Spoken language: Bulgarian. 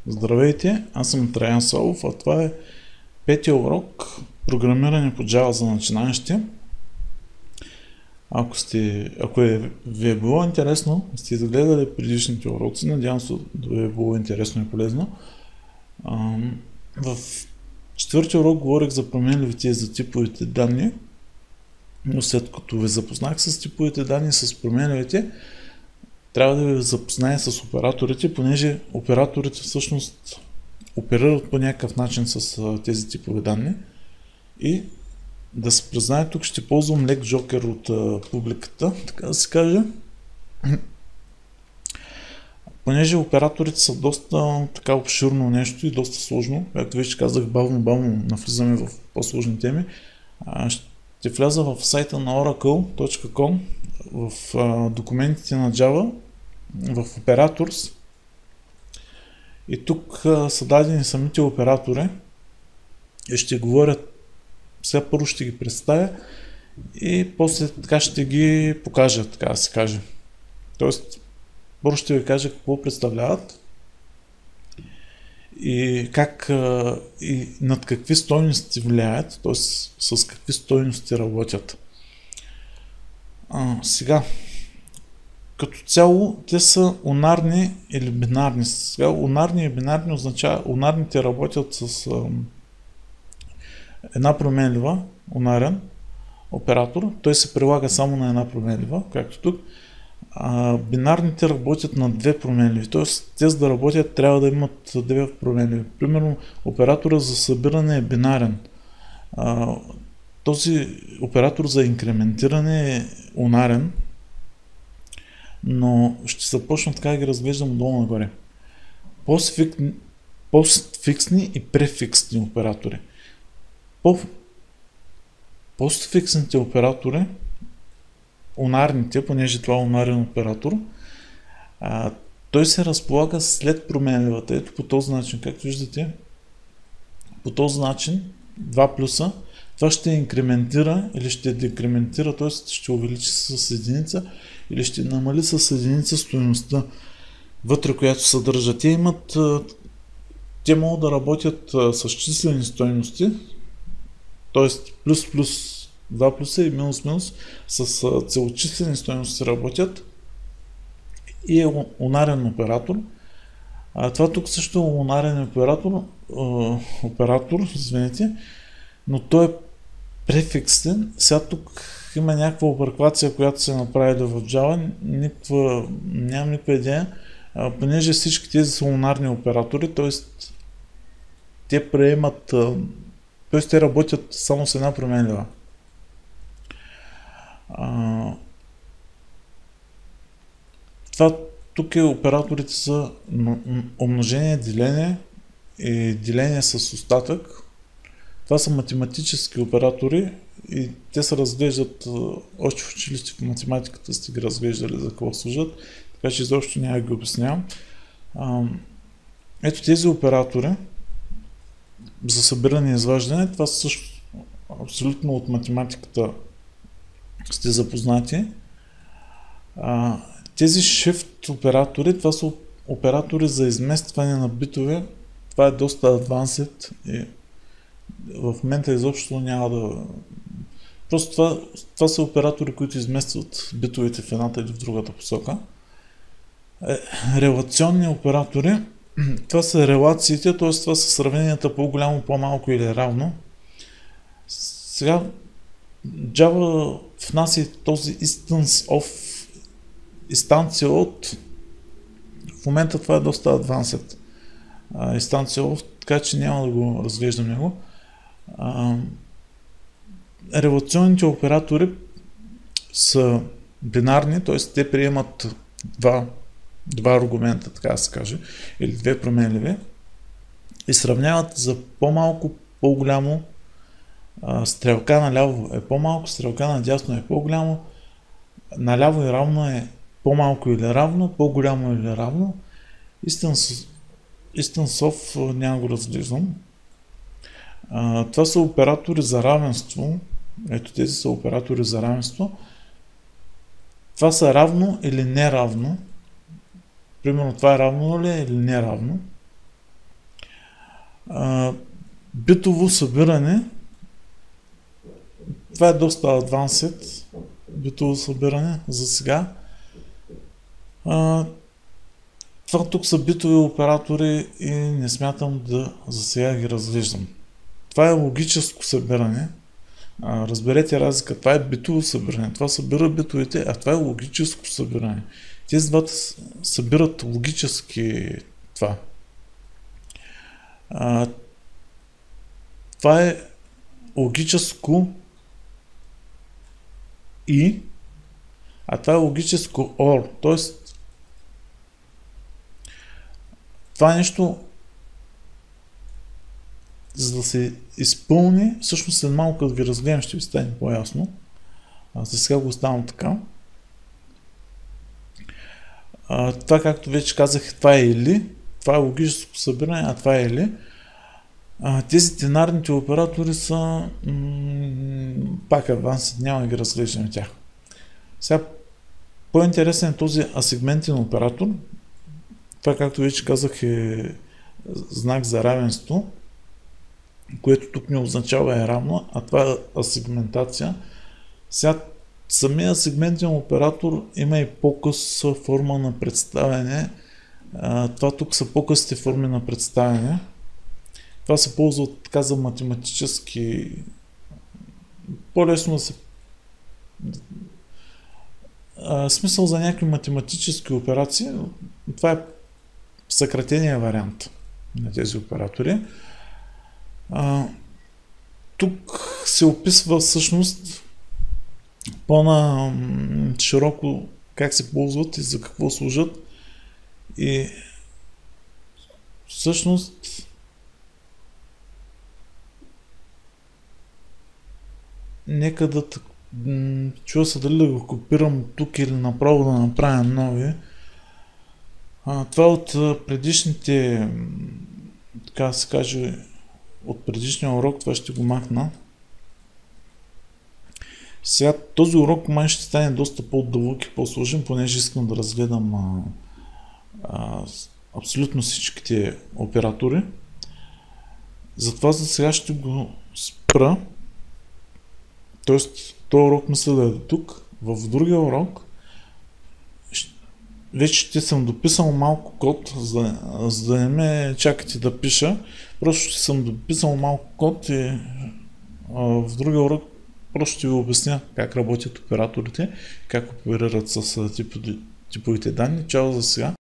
Здравейте, аз съм Траян Солов, а това е петия урок програмиране по Java за начинаещи. Ако ви е било интересно, сте изгледали предишните уроци, надявам се да ви е било интересно и полезно. В четвъртия урок говорих за променливите и за типовите данни, но след като ви запознах с типовите данни, с променливите, трябва да ви запозная с операторите, понеже операторите всъщност оперират по някакъв начин с тези типове данни. И да се признае, тук ще ползвам лек джокер от публиката, така да се каже. Понеже операторите са доста така обширно нещо и доста сложно, както вече казах, бавно навлизаме в по-сложни теми, ще вляза в сайта на oracle.com, в документите на Java, в Operators, и тук са дадени самите оператори и ще говоря, сега първо ще ги представя и после така ще ги покажа, така да се каже. Тоест, първо ще ви кажа какво представляват и как и над какви стойности влияят, т.е. с какви стойности работят. Сега, като цяло те са унарни или бинарни. Сега, унарни и бинарни означава, унарните работят с една променлива, унарен оператор, той се прилага само на една променлива, както тук. Бинарните работят на две променливи, т.е. те за да работят трябва да имат две променливи. Примерно оператора за събиране е бинарен. Този оператор за инкрементиране е унарен, но ще започна така да ги разглеждам отдолу нагоре. Постфиксни и префиксни оператори. Постфиксните оператори, унарните, понеже това е унарен оператор, той се разполага след променливата. Ето по този начин, както виждате, по този начин 2 плюса, това ще инкрементира или ще декрементира, т.е. ще увеличи с единица или ще намали с единица стойността вътре, която съдържа. Те могат да работят с числени стойности, т.е. плюс 2 плюса и минус с целочислени стойности работят, и е унарен оператор. Това тук също е унарен оператор, извините, но той е префиксен. Сега тук има някаква обърквация, която се направи в Java, нямам никаква идея, понеже всички тези са унарни оператори, т.е. те приемат, т.е. те работят само с една променлива. Това тук операторите са умножение, деление и деление с остатък. Това са математически оператори и те се разглеждат още в училище в математиката, сте ги разглеждали за какво служат, така че изобщо няма да ги обяснявам. Ето тези оператори за събиране и изваждане, това са също абсолютно от математиката сте запознати. Тези shift оператори, това са оператори за изместване на битове. Това е доста advanced и в момента изобщо няма да... Просто това са оператори, които изместват битовете в едната или в другата посока. Релационни оператори, това са релациите, т.е. това са сравненията по-голямо, по-малко или равно. Сега Java внася този инстанция от, в момента това е доста advanced инстанция от, така че няма да го разглеждам него. Релационните оператори са бинарни, т.е. те приемат два аргумента, така да се каже, или две променливи и сравняват за по-малко, по-голямо. Стрелка наляво е по-малко, стрелка надясно е по-голямо, наляво и равно е по-малко или равно, по-голямо или равно. Инстансов няма го разглеждам. Това са оператори за равенство. Ето тези са оператори за равенство. Това са равно или неравно. Примерно това е равно ли или неравно. Битово събиране. Това е доста advanced. Битово събиране за сега. Това тук са битови оператори и не смятам да за сега ги разглеждам. Това е логическо събиране. Разберете разлика. Това е битово събиране. Това събира битовите, а това е логическо събиране. Тези двата събират логически това. Това е логическо и, а това е логическо OR. Тоест, това нещо, за да се изпълни, всъщност след малко като ви разгледам ще ви стане по-ясно. За сега го оставам така. Това, както вече казах, това е или, това е логическо събиране, а това е или. Тези тенарните оператори са пак адвансът, няма да ги разглеждаме тях. Сега по-интересен е този асегментен оператор. Това, както вече казах, е знак за равенство, което тук не означава е равно, а това е асегментация. Сега самия сегментен оператор има и по-къса форма на представяне. Това тук са по-късите форми на представяне. Това се ползва така за математически... По-лесно да се... Смисъл за някакви математически операции. Това е съкратения вариант на тези оператори. Тук се описва всъщност по-на-широко как се ползват и за какво служат. И всъщност нека да чува се дали да го копирам тук или направо да направя нови. Това от предишните, така да се каже, от предишния урок, това ще го махна. Сега този урок май ще стане доста по-дълъг и по-сложен, понеже искам да разгледам абсолютно всичките оператори. Затова за сега ще го спра. Тоест, този урок мисля да е до тук. В другия урок вече ще съм дописал малко код, за да не ме чакате да пиша. Просто ще съм дописал малко код и в другия урок просто ще ви обясня как работят операторите, как оперират с типовите данни. Чао за сега!